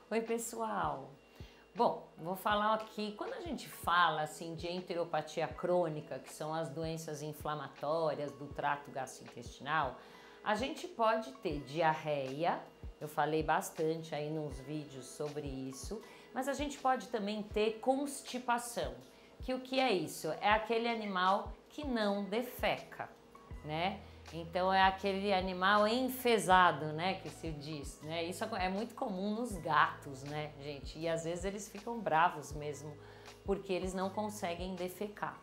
Oi, pessoal! Bom, vou falar aqui, quando a gente fala assim de enteropatia crônica, que são as doenças inflamatórias do trato gastrointestinal, a gente pode ter diarreia, eu falei bastante aí nos vídeos sobre isso, mas a gente pode também ter constipação, que o que é isso? É aquele animal que não defeca, né? Então é aquele animal enfesado, né, que se diz, né? Isso é muito comum nos gatos, né, gente? E às vezes eles ficam bravos mesmo, porque eles não conseguem defecar.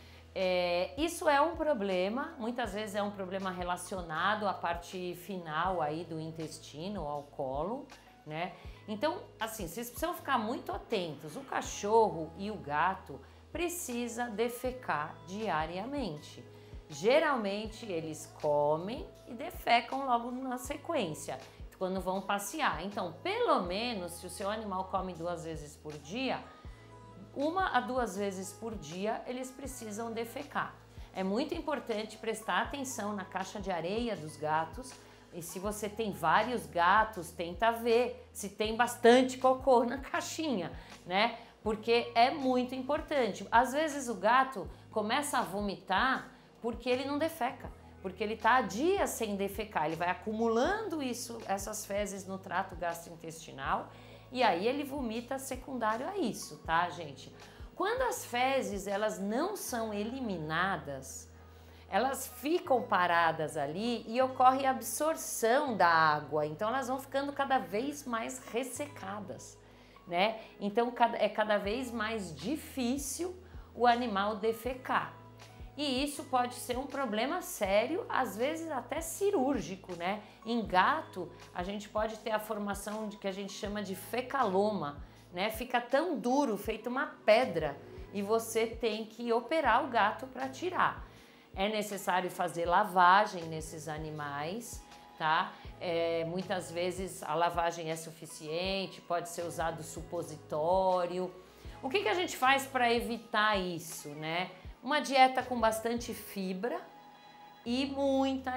Isso é um problema, muitas vezes é um problema relacionado à parte final aí do intestino, ao cólon, né? Então, assim, vocês precisam ficar muito atentos. O cachorro e o gato precisa defecar diariamente. Geralmente eles comem e defecam logo na sequência, quando vão passear. Então, pelo menos, se o seu animal come 2 vezes por dia, 1 a 2 vezes por dia eles precisam defecar. É muito importante prestar atenção na caixa de areia dos gatos. E se você tem vários gatos, tenta ver se tem bastante cocô na caixinha, né? Porque é muito importante. Às vezes o gato começa a vomitar porque ele não defeca, porque ele está há dias sem defecar, ele vai acumulando essas fezes no trato gastrointestinal e aí ele vomita secundário a isso, tá, gente? Quando as fezes elas não são eliminadas, elas ficam paradas ali e ocorre a absorção da água, então elas vão ficando cada vez mais ressecadas, né? Então é cada vez mais difícil o animal defecar. E isso pode ser um problema sério, às vezes até cirúrgico, né? Em gato, a gente pode ter a formação de que a gente chama de fecaloma, né? Fica tão duro, feito uma pedra, e você tem que operar o gato para tirar. É necessário fazer lavagem nesses animais, tá? Muitas vezes a lavagem é suficiente, pode ser usado supositório. O que a gente faz para evitar isso, né? Uma dieta com bastante fibra e muita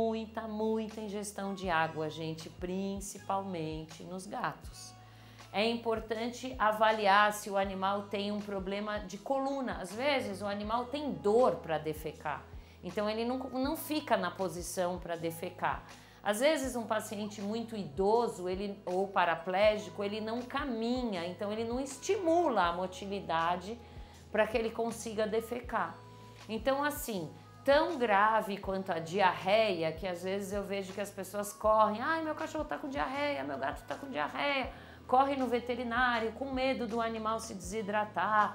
ingestão de água, gente, principalmente nos gatos. É importante avaliar se o animal tem um problema de coluna. Às vezes o animal tem dor para defecar, então ele não fica na posição para defecar. Às vezes um paciente muito idoso ou paraplégico, ele não caminha, então ele não estimula a motilidade para que ele consiga defecar. Então, assim, tão grave quanto a diarreia, que às vezes eu vejo que as pessoas correm, ai, meu cachorro tá com diarreia, meu gato tá com diarreia, corre no veterinário com medo do animal se desidratar.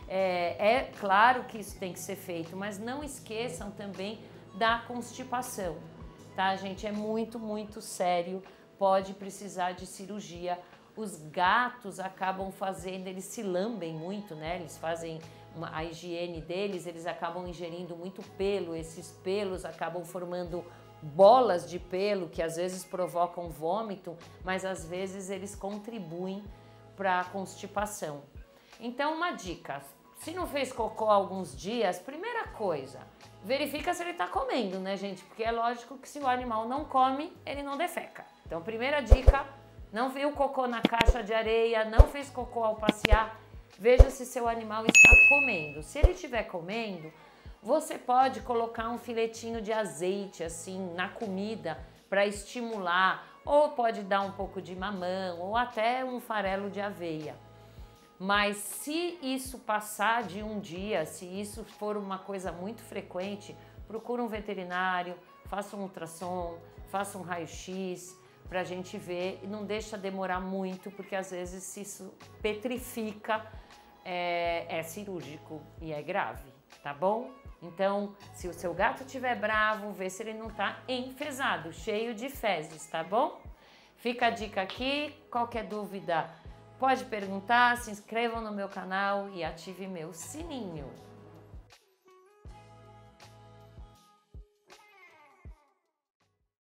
É claro que isso tem que ser feito, mas não esqueçam também da constipação, tá, gente? É muito sério, pode precisar de cirurgia. Os gatos acabam fazendo, eles se lambem muito, né? Eles fazem a higiene deles, eles acabam ingerindo muito pelo, esses pelos acabam formando bolas de pelo que às vezes provocam vômito, mas às vezes eles contribuem para a constipação. Então, uma dica, se não fez cocô há alguns dias, primeira coisa, verifica se ele está comendo, né, gente? Porque é lógico que se o animal não come, ele não defeca. Então, primeira dica, não viu cocô na caixa de areia, não fez cocô ao passear, veja se seu animal está comendo. Se ele estiver comendo, você pode colocar um filetinho de azeite assim na comida para estimular, ou pode dar um pouco de mamão, ou até um farelo de aveia. Mas se isso passar de um dia, se isso for uma coisa muito frequente, procura um veterinário, faça um ultrassom, faça um raio-x, para a gente ver, e não deixa demorar muito, porque às vezes se isso petrifica, é cirúrgico e é grave, tá bom? Então, se o seu gato estiver bravo, vê se ele não está enfesado, cheio de fezes, tá bom? Fica a dica aqui, qualquer dúvida pode perguntar, se inscrevam no meu canal e ative meu sininho.